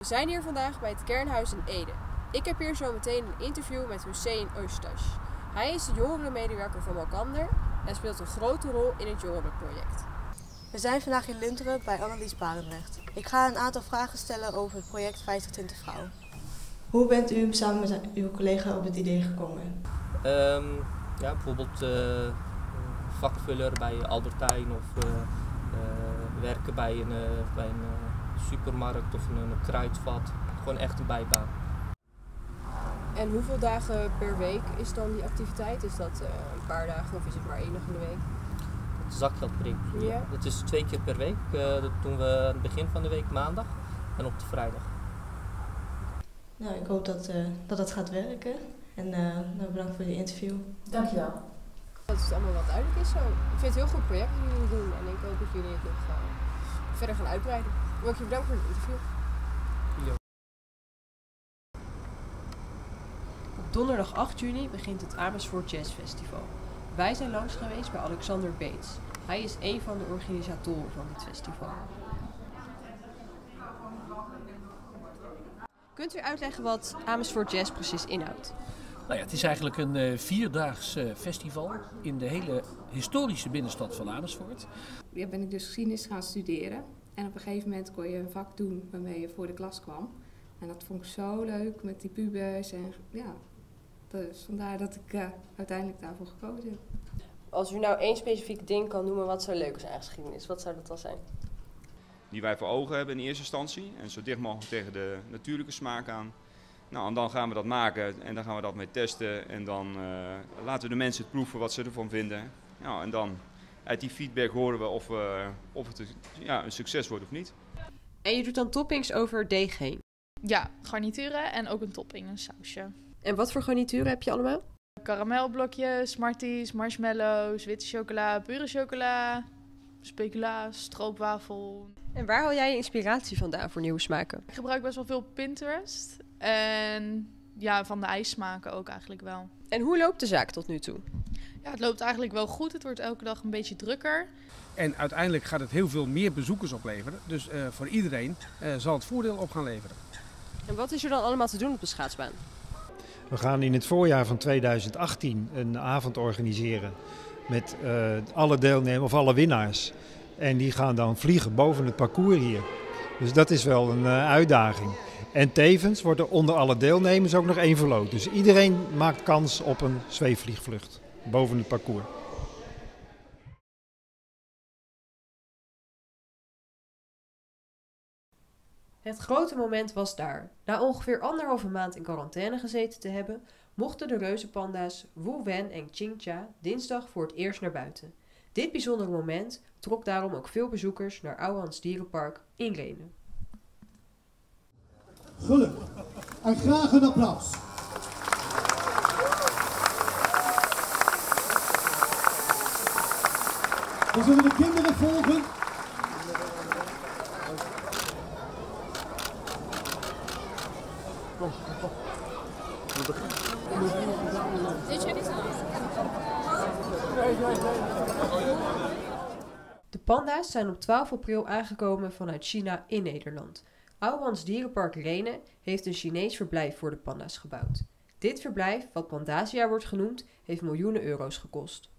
We zijn hier vandaag bij het Kernhuis in Ede. Ik heb hier zo meteen een interview met Hussein Öztaş. Hij is de jongerenmedewerker van Malkander en speelt een grote rol in het jongerenproject. We zijn vandaag in Lunteren bij Annelies Barendrecht. Ik ga een aantal vragen stellen over het project 50-20 Vrouwen. Hoe bent u samen met uw collega op het idee gekomen? Bijvoorbeeld vakvuller bij Albertijn of werken bij een supermarkt of een kruidvat. Gewoon echt een bijbaan. En hoeveel dagen per week is dan die activiteit? Is dat een paar dagen of is het maar één dag in de week? Het zakgeldprint. Ja. Dat is 2 keer per week. Dat doen we aan het begin van de week maandag en op de vrijdag. Nou, ik hoop dat het gaat werken. En bedankt voor je interview. Dankjewel. Dat het allemaal wat duidelijk is zo. Ik vind het een heel goed project dat jullie doen en ik hoop dat jullie het nog verder gaan uitbreiden. Wil ik je bedanken voor het interview. Op donderdag 8 juni begint het Amersfoort Jazz Festival. Wij zijn langs geweest bij Alexander Beets. Hij is een van de organisatoren van dit festival. Kunt u uitleggen wat Amersfoort Jazz precies inhoudt? Nou ja, het is eigenlijk een 4-daags festival in de hele historische binnenstad van Amersfoort. Ja, ben ik dus geschiedenis gaan studeren. En op een gegeven moment kon je een vak doen waarmee je voor de klas kwam. En dat vond ik zo leuk met die pubers. En ja, dus vandaar dat ik uiteindelijk daarvoor gekozen heb. Als u nou één specifiek ding kan noemen wat zo leuk is aan geschiedenis, wat zou dat dan zijn? Die wij voor ogen hebben in eerste instantie. En zo dicht mogelijk tegen de natuurlijke smaak aan. Nou, en dan gaan we dat maken en dan gaan we dat mee testen. En dan laten we de mensen het proeven wat ze ervan vinden. Ja, en dan uit die feedback horen we of het een succes wordt of niet. En je doet dan toppings over deeg heen. Ja, garnituren en ook een topping, een sausje. En wat voor garnituren heb je allemaal? Karamelblokjes, Smarties, marshmallows, witte chocola, pure chocola, specula, stroopwafel. En waar haal jij je inspiratie vandaan voor nieuwe smaken? Ik gebruik best wel veel Pinterest en ja, van de ijssmaken ook eigenlijk wel. En hoe loopt de zaak tot nu toe? Ja, het loopt eigenlijk wel goed. Het wordt elke dag een beetje drukker. En uiteindelijk gaat het heel veel meer bezoekers opleveren. Dus voor iedereen zal het voordeel op gaan leveren. En wat is er dan allemaal te doen op de schaatsbaan? We gaan in het voorjaar van 2018 een avond organiseren met alle deelnemers of alle winnaars. En die gaan dan vliegen boven het parcours hier. Dus dat is wel een uitdaging. En tevens wordt er onder alle deelnemers ook nog één verloot. Dus iedereen maakt kans op een zweefvliegvlucht boven het parcours. Het grote moment was daar. Na ongeveer 1,5 maand in quarantaine gezeten te hebben, mochten de reuzenpanda's Wu Wen en Qingxia dinsdag voor het eerst naar buiten. Dit bijzondere moment trok daarom ook veel bezoekers naar Ouwehands Dierenpark in Rhenen. Gelukkig. En graag een applaus. We zullen de kinderen volgen. De panda's zijn op 12 april aangekomen vanuit China in Nederland. Ouwehands Dierenpark Rhenen heeft een Chinees verblijf voor de panda's gebouwd. Dit verblijf, wat Pandasia wordt genoemd, heeft miljoenen euro's gekost.